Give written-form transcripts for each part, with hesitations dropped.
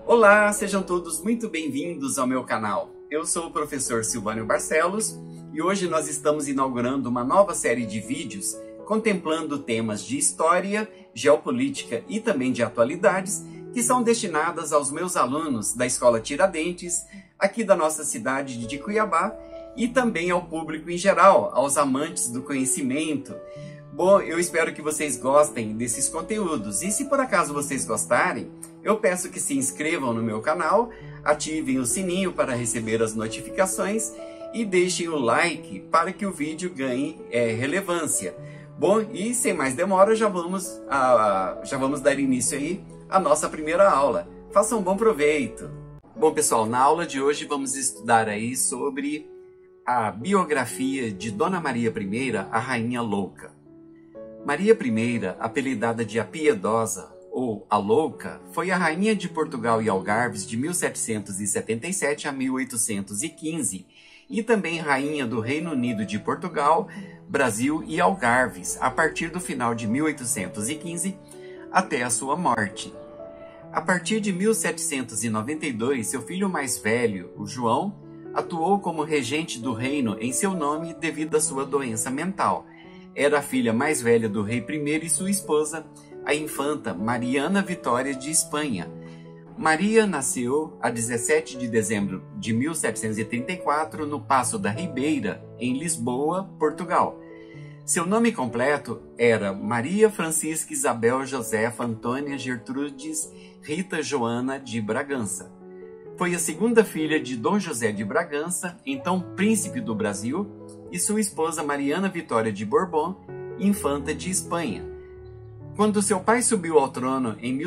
Olá, sejam todos muito bem-vindos ao meu canal. Eu sou o professor Silvânio Barcelos e hoje nós estamos inaugurando uma nova série de vídeos contemplando temas de história, geopolítica e também de atualidades que são destinadas aos meus alunos da Escola Tiradentes, aqui da nossa cidade de Cuiabá, e também ao público em geral, aos amantes do conhecimento. Bom, eu espero que vocês gostem desses conteúdos e se por acaso vocês gostarem, eu peço que se inscrevam no meu canal, ativem o sininho para receber as notificações e deixem o like para que o vídeo ganhe relevância. Bom, e sem mais demora, já vamos dar início aí à nossa primeira aula. Façam um bom proveito! Bom, pessoal, na aula de hoje vamos estudar aí sobre a biografia de Dona Maria I, a Rainha Louca. Maria I, apelidada de a Piedosa ou a Louca, foi a rainha de Portugal e Algarves de 1777 a 1815 e também rainha do Reino Unido de Portugal, Brasil e Algarves a partir do final de 1815 até a sua morte. A partir de 1792, seu filho mais velho, o João, atuou como regente do reino em seu nome devido à sua doença mental. Era a filha mais velha do rei I e sua esposa, a infanta Mariana Vitória de Espanha. Maria nasceu a 17 de dezembro de 1734 no Paço da Ribeira, em Lisboa, Portugal. Seu nome completo era Maria Francisca Isabel Josefa Antônia Gertrudes Rita Joana de Bragança. Foi a segunda filha de Dom José de Bragança, então príncipe do Brasil, e sua esposa Mariana Vitória de Bourbon, infanta de Espanha. Quando seu pai subiu ao trono em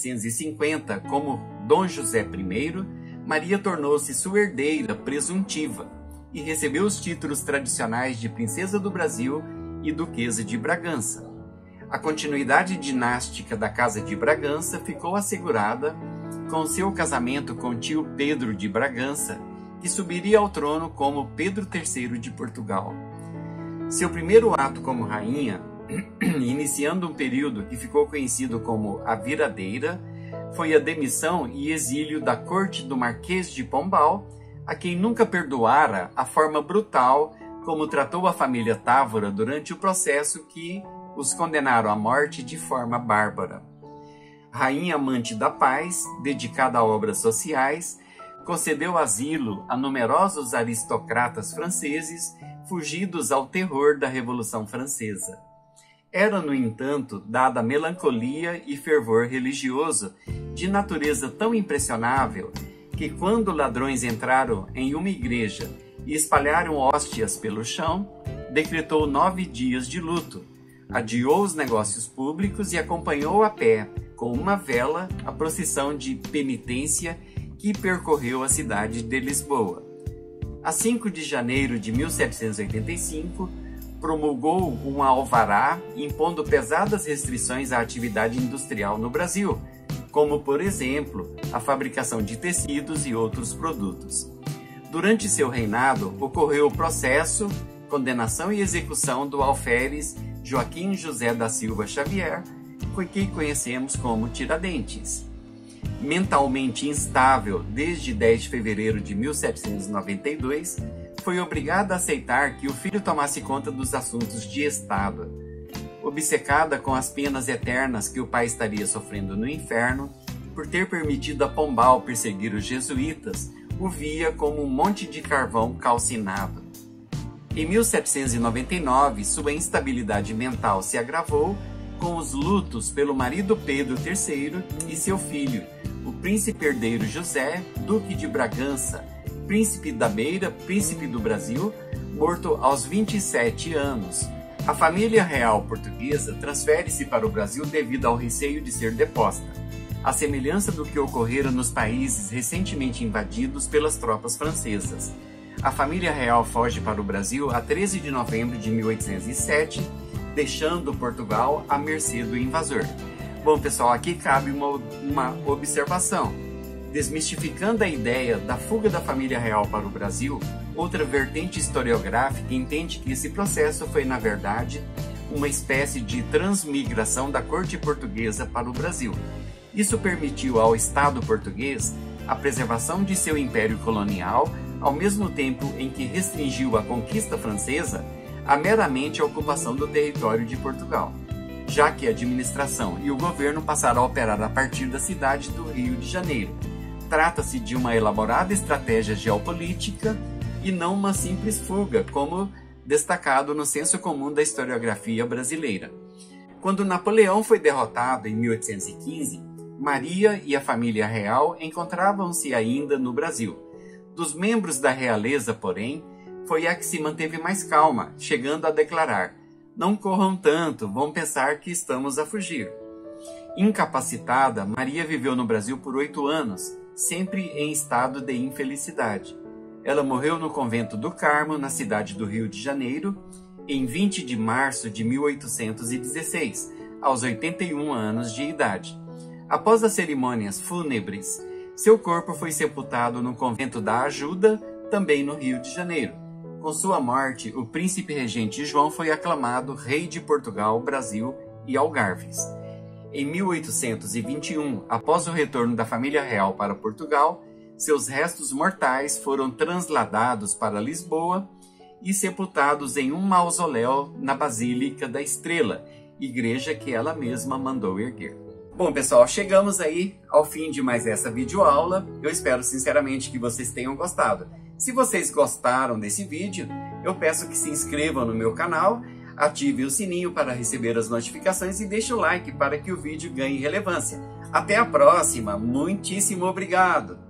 1750 como Dom José I, Maria tornou-se sua herdeira presuntiva e recebeu os títulos tradicionais de Princesa do Brasil e Duquesa de Bragança. A continuidade dinástica da Casa de Bragança ficou assegurada com seu casamento com tio Pedro de Bragança, que subiria ao trono como Pedro III de Portugal. Seu primeiro ato como rainha, iniciando um período que ficou conhecido como a Viradeira, foi a demissão e exílio da corte do Marquês de Pombal, a quem nunca perdoara a forma brutal como tratou a família Távora durante o processo que os condenaram à morte de forma bárbara. Rainha amante da paz, dedicada a obras sociais, concedeu asilo a numerosos aristocratas franceses fugidos ao terror da Revolução Francesa. Era, no entanto, dada melancolia e fervor religioso de natureza tão impressionável que, quando ladrões entraram em uma igreja e espalharam hóstias pelo chão, decretou 9 dias de luto, adiou os negócios públicos e acompanhou a pé, com uma vela, a procissão de penitência que percorreu a cidade de Lisboa. A 5 de janeiro de 1785, promulgou um alvará impondo pesadas restrições à atividade industrial no Brasil, como, por exemplo, a fabricação de tecidos e outros produtos. Durante seu reinado, ocorreu o processo, condenação e execução do alferes Joaquim José da Silva Xavier, que conhecemos como Tiradentes. Mentalmente instável desde 10 de fevereiro de 1792, foi obrigada a aceitar que o filho tomasse conta dos assuntos de Estado. Obcecada com as penas eternas que o pai estaria sofrendo no inferno, por ter permitido a Pombal perseguir os jesuítas, o via como um monte de carvão calcinado. Em 1799, sua instabilidade mental se agravou com os lutos pelo marido Pedro III e seu filho, o príncipe herdeiro José, duque de Bragança, príncipe da Beira, príncipe do Brasil, morto aos 27 anos. A família real portuguesa transfere-se para o Brasil devido ao receio de ser deposta, à semelhança do que ocorrera nos países recentemente invadidos pelas tropas francesas. A família real foge para o Brasil a 13 de novembro de 1807, deixando Portugal à mercê do invasor. Bom, pessoal, aqui cabe uma observação. Desmistificando a ideia da fuga da família real para o Brasil, outra vertente historiográfica entende que esse processo foi, na verdade, uma espécie de transmigração da corte portuguesa para o Brasil. Isso permitiu ao Estado português a preservação de seu império colonial, ao mesmo tempo em que restringiu a conquista francesa a meramente a ocupação do território de Portugal, já que a administração e o governo passaram a operar a partir da cidade do Rio de Janeiro. Trata-se de uma elaborada estratégia geopolítica e não uma simples fuga, como destacado no senso comum da historiografia brasileira. Quando Napoleão foi derrotado em 1815, Maria e a família real encontravam-se ainda no Brasil. Dos membros da realeza, porém, foi a que se manteve mais calma, chegando a declarar: "Não corram tanto, vão pensar que estamos a fugir." Incapacitada, Maria viveu no Brasil por 8 anos, sempre em estado de infelicidade. Ela morreu no convento do Carmo, na cidade do Rio de Janeiro, em 20 de março de 1816, aos 81 anos de idade. Após as cerimônias fúnebres, seu corpo foi sepultado no convento da Ajuda, também no Rio de Janeiro. Com sua morte, o príncipe regente João foi aclamado rei de Portugal, Brasil e Algarves. Em 1821, após o retorno da família real para Portugal, seus restos mortais foram transladados para Lisboa e sepultados em um mausoléu na Basílica da Estrela, igreja que ela mesma mandou erguer. Bom, pessoal, chegamos aí ao fim de mais essa videoaula. Eu espero sinceramente que vocês tenham gostado. Se vocês gostaram desse vídeo, eu peço que se inscrevam no meu canal, ative o sininho para receber as notificações e deixe o like para que o vídeo ganhe relevância. Até a próxima, muitíssimo obrigado!